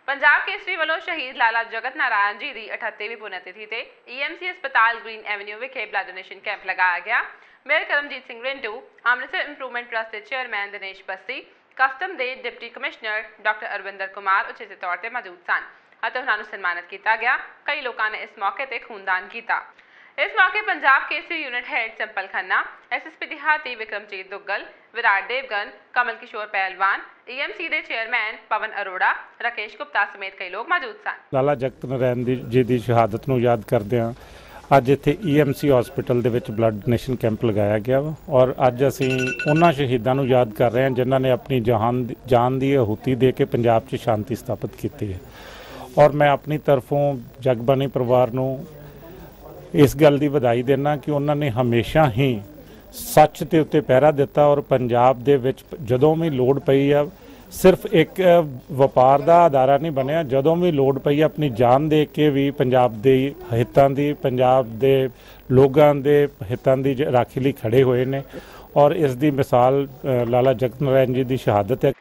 पंजाब केसरी वालों शहीद लाला जगत नारायण जी की 38वीं पुण्यतिथि से EMC अस्पताल ग्रीन एवेन्यू विखे ब्लड डोनेशन कैंप लगाया गया। Mayor Karamjit Singh Rintu, Amritsar improvement trust के चेयरमैन दिनेश बस्सी, कस्टम के deputy commissioner doctor Arvinder Kumar उचेचे तौर पर मौजूद सन और उन्होंने सन्मानित किया गया। कई लोगों ने इस मौके पर खूनदान किया। इस मौके Punjab Kesari unit head Simple Khanna, SSP देहाती विक्रमजीत दुग्गल, विराट देवगन, कमल किशोर पहलवान, EMC के चेयरमैन पवन अरोड़ा, राकेश गुप्ता समेत कई लोग मौजूद सन। लाला जगत नारायण जी की शहादत को याद करदे अज इत्थे EMC हॉस्पिटल दे विच ब्लड डोनेशन कैंप लगाया गया वा और अज असीं उन्हां शहीदां नूं याद कर रहे हैं जिन्हां ने अपनी जान की आहुति दे के पंजाब 'च शांति स्थापित की है। और मैं अपनी तरफों जगबानी परिवार नूं इस गल की बधाई देना कि उन्होंने हमेशा ही सच के उत्ते पहरा दिता और पंजाब दे विच जदों भी लोड़ पई आ सिर्फ एक वपार का अदारा नहीं बनया, जदों भी लोड़ पई अपनी जान दे के भी पंजाब के हितों की पंजाब के लोगों के हितों की राखी लिए खड़े हुए ने। और इस दी मिसाल लाला जगत नारायण जी की शहादत है।